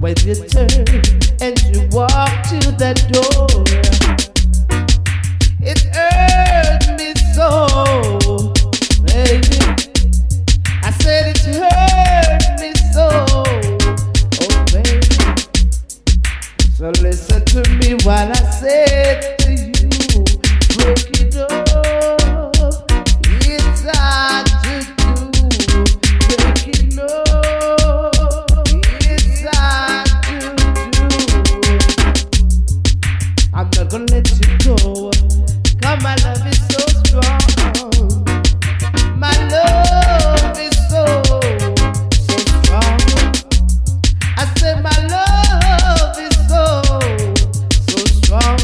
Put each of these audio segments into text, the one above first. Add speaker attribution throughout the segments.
Speaker 1: When you turn and you walk to the door, it hurt me so, baby. I said it hurt me so, oh baby. So listen to me while I say to you, break it off. It's hard to do. Break it off. It's hard to do. I'm not gonna let you go. Cause my love is so strong. My love is so strong. I said my love is so strong.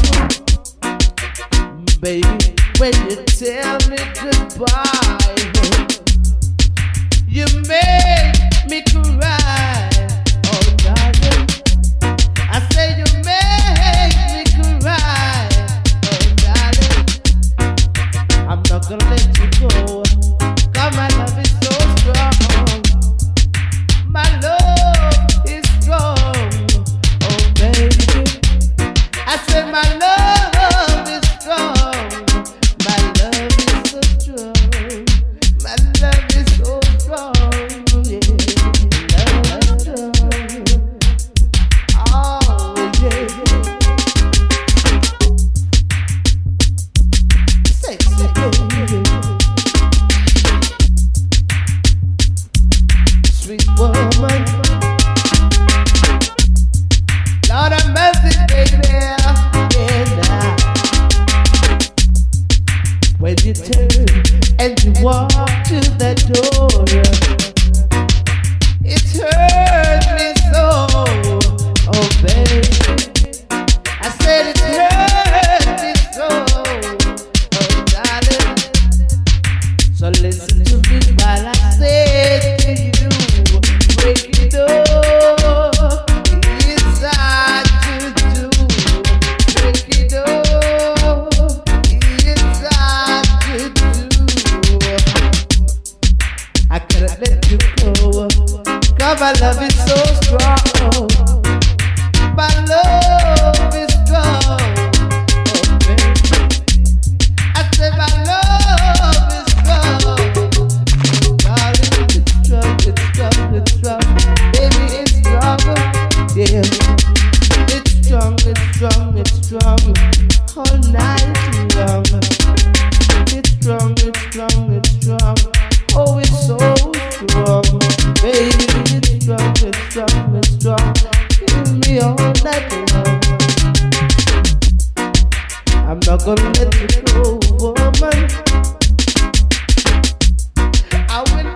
Speaker 1: Baby, when you tell me goodbye, you make me cry. Oh darling, I say you make me cry. Oh darling, I'm not gonna let you go. Cause my love is so strong. My love is strong. Oh baby, I say my love is strong. My love is so strong. My love is so strong. Yeah, love is strong. Oh yeah. Sexy baby, sweet woman. Lord have mercy, baby. Yeah, now. When you turn and you walk to the door, it hurt me so, oh baby. I said it hurt me so, oh darling. So listen to me while I say to you, break it off. It's hard to do. Break it off. It's hard to do. I couldn't let you go. Cause my love is so strong. My love is strong. Oh baby, I said my love is strong. Darling, it's strong, it's strong, it's strong. Baby, it's stronger. Yeah, it's strong, it's strong, it's strong. All night long. It's strong, it's strong, it's strong. Oh, it's so strong. Baby, it's strong, it's strong, it's strong. Give me all night long. I'm not gonna let you go, woman. I will